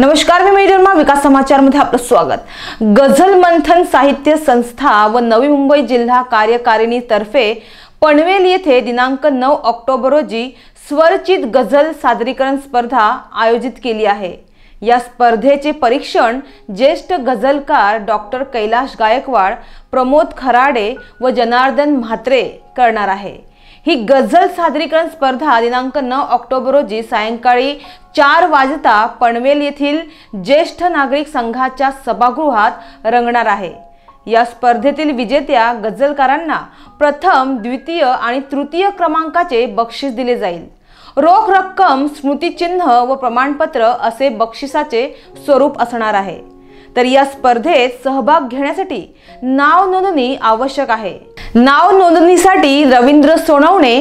नमस्कार, मी मेजरमा विकास समाचार मध्ये आपलं स्वागत। गझल मंथन साहित्य संस्था व नवी मुंबई जिल्हा कार्यकारिणी तर्फे पनवेल येथे दिनांक 9 ऑक्टोबर रोजी स्वरचित गझल सादरीकरण स्पर्धा आयोजित केली आहे। या स्पर्धेचे परीक्षण ज्येष्ठ गझलकार डॉक्टर कैलाश गायकवाड, प्रमोद खराडे व जनार्दन म्हात्रे करणार आहे। ही गझल सादरीकरण स्पर्धा दिनांक 9 ऑक्टोबर रोजी सायंकाळी 4 वाजता पनवेल येथील ज्येष्ठ नागरिक संघाच्या सभागृहात रंगणार आहे। या स्पर्धेतील विजेत्या गझलकारांना प्रथम, द्वितीय आणि तृतीय क्रमांकाचे बक्षीस दिले जाईल। रोख रक्कम, स्मृतिचिन्ह व प्रमाणपत्र असे बक्षिसाचे स्वरूप असणार आहे। तर या स्पर्धेत सहभाग घेण्यासाठी नाव नोंदणी आवश्यक आहे। नाव नोंदणीसाठी रवींद्र सोनवणे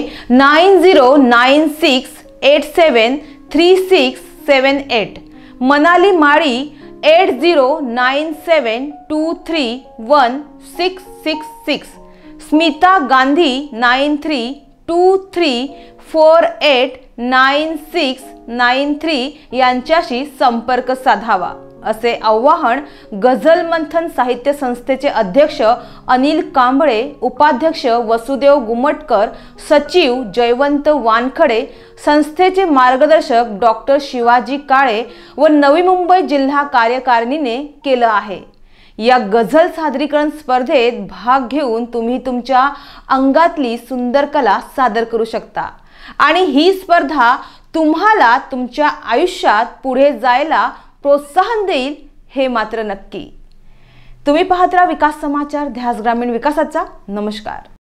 9096873678, मनाली माळी 8097231666, स्मिता गांधी 9323489693 यांच्याशी संपर्क साधावा, असे आवाहन गझल मंथन साहित्य संस्थेचे अध्यक्ष अनिल कांबळे, उपाध्यक्ष वसुदेव गुमटकर, सचिव जयवंत वानखडे, संस्थेचे मार्गदर्शक डॉक्टर शिवाजी काळे व नवी मुंबई जिल्हा कार्यकारिणीने केलं आहे। या गझल सादरीकरण स्पर्धेत भाग घेऊन तुम्ही तुमच्या अंगातली सुंदर कला सादर करू शकता आणि ही स्पर्धा तुम्हाला तुमच्या आयुष्यात पुढे जायला प्रोत्साहन देईल, हे मात्र नक्की। तुम्ही पाहत राहा विकास समाचार, ध्यास ग्रामीण विकासाचा। नमस्कार।